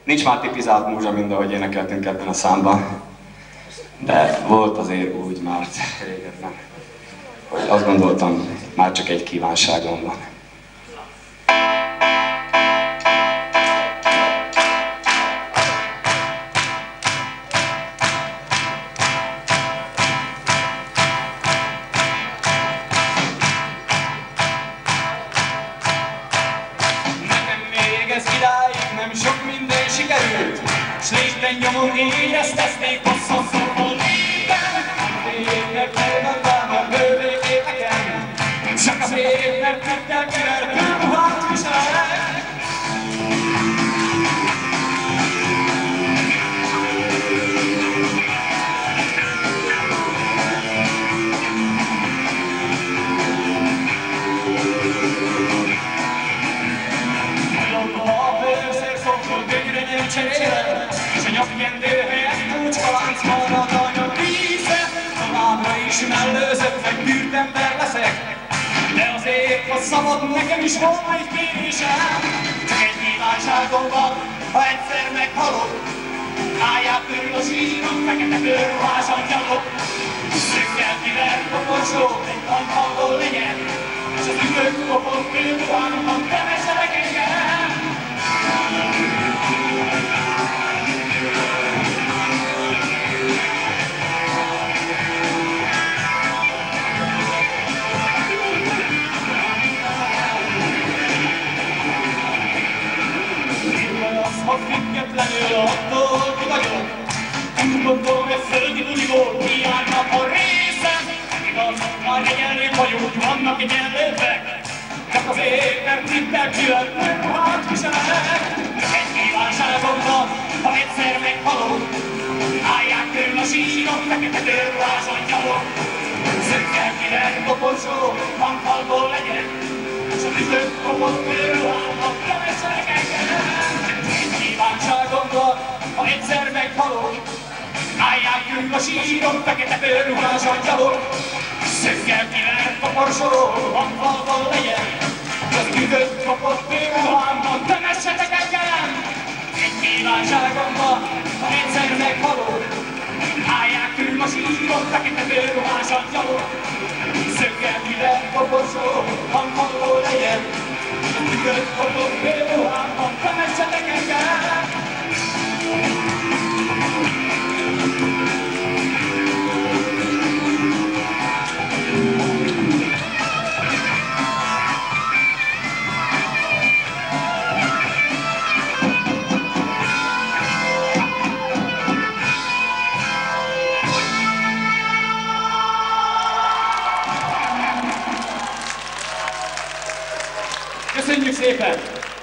Nincs már tipizált múzsa, mint ahogy énekeltünk ebben a számban. De volt azért úgy már régebben, hogy azt gondoltam, már csak egy kívánságom van. Nem sok minden sikerült, s lépten nyomon éreztezték hosszan szóval léten. Azért, mert megmondtam a bővé képeken, csak azért, mert tudták, mivel bőruhát viselek. És a nyakjendő helyett kulcskalanc marad a nyakvízre. Továbbra is mellőzött, meg bűrtember leszek, de azért, ha szabad, nekem is volna egy kérésem. Csak egy kívánságom van, ha egyszer meghalok, állják körül a síron, fekete bőrruhás angyalok. Szökkel kivert koporsó, egy angyalból legyen, és az üvög kopott bőrruhámban temessenek engem. Ha függetlenül attól ki vagyok, úgy gondolom, hogy földi buliból hiánynak a részem. Igaz, már egyenlőbb vagyok, vannak egyenlőbbek, csak azért, mert hittel külön bőrruhát viselek. Egy kívánságom van, ha egyszer meghalok, állják körül a síron, fekete bőrruhás angyalok. Szökkel kivert koporsó, bankfalból legyen, és a tüzött kopott bőrruhámnak temessenek engem. Kívánságom van, ha egyszer meghalok, állják körül a síron, fekete bőrruhás angyalok. Szökkel kivert koporsó, bankfalból legyen, és az üvöt kopott bőrruhámban temessetek engem. Egy kívánságom van, ha egyszer meghalok, állják körül a síron, fekete bőrruhás angyalok. Szökkel kivert koporsó, bankfalból legyen, és az üvöt kopott bőrruhámban temessetek engem. Köszönjük szépen!